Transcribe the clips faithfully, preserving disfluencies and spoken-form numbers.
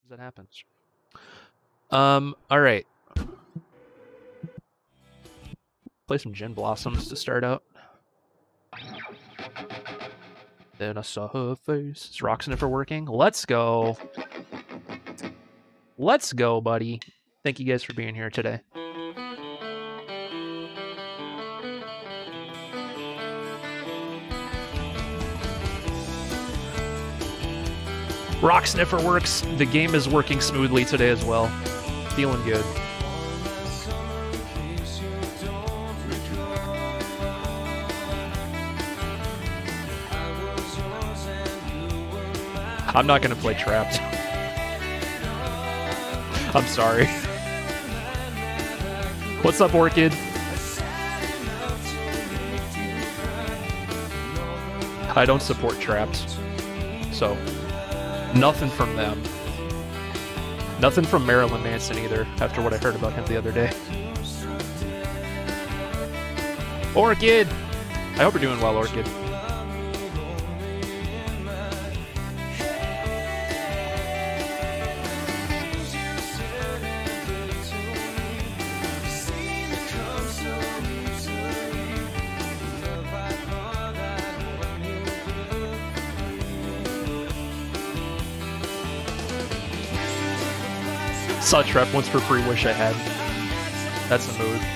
That happens. Um, alright. Play some Gin Blossoms to start out. Then I saw her face. Is Rocksmith working? Let's go. Let's go, buddy. Thank you guys for being here today. Rock Sniffer works. The game is working smoothly today as well. Feeling good. I'm not gonna play Trapped. I'm sorry. What's up, Orchid? I don't support Trapped. So, nothing from them. Nothing from Marilyn Manson either, after what I heard about him the other day. Orchid! I hope you're doing well, Orchid. Saw Trap once for free, wish I had. That's the mood.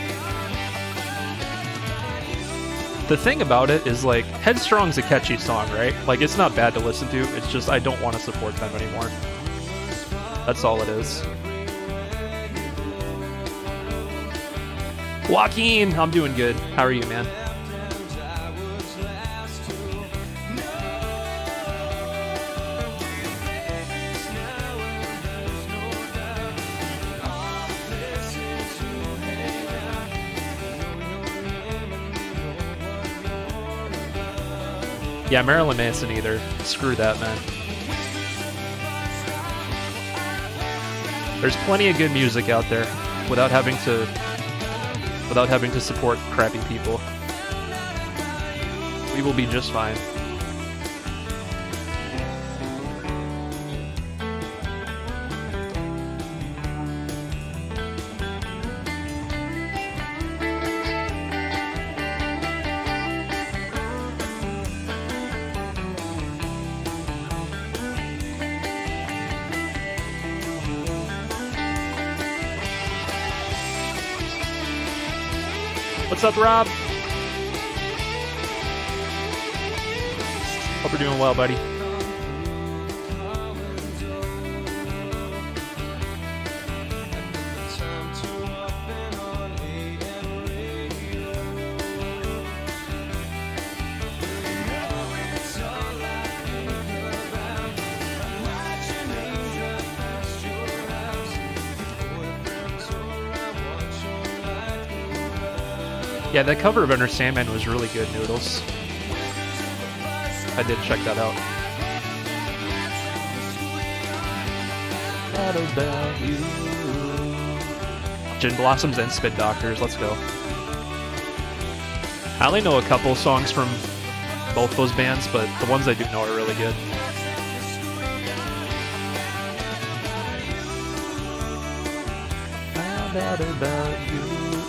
The thing about it is, like, Headstrong's a catchy song, right? Like, it's not bad to listen to, it's just I don't want to support them anymore. That's all it is. Joaquin! I'm doing good. How are you, man? Yeah, Marilyn Manson either. Screw that, man. There's plenty of good music out there without having to without having to support crappy people. We will be just fine. What's up, Rob? Hope you're doing well, buddy. Yeah, that cover of Enter Sandman was really good, Noodles. I did check that out. What about you? Gin Blossoms and Spit Doctors, let's go. I only know a couple songs from both those bands, but the ones I do know are really good. Found out about you.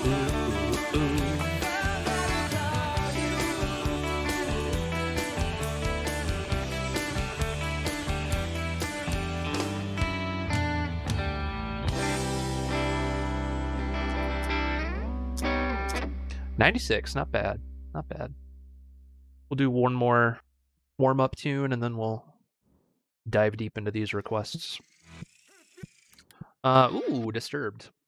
ninety-six, not bad, not bad. We'll do one more warm-up tune, and then we'll dive deep into these requests. Uh, ooh, Disturbed.